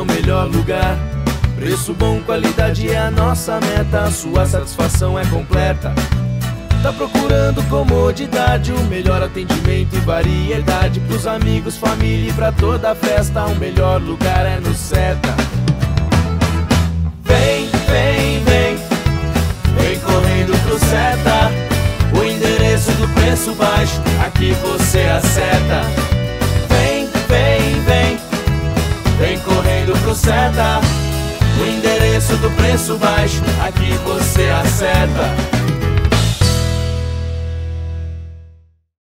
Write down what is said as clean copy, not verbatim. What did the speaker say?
o melhor lugar. Preço bom, qualidade é a nossa meta, a sua satisfação é completa. Tá procurando comodidade, o melhor atendimento e variedade. Pros amigos, família e pra toda a festa, o melhor lugar é no Seta. Vem, vem, vem, vem correndo pro Seta. O endereço do preço baixo, aqui você acerta. Vem, vem, vem, vem correndo pro Seta. O endereço do preço baixo, aqui você acerta.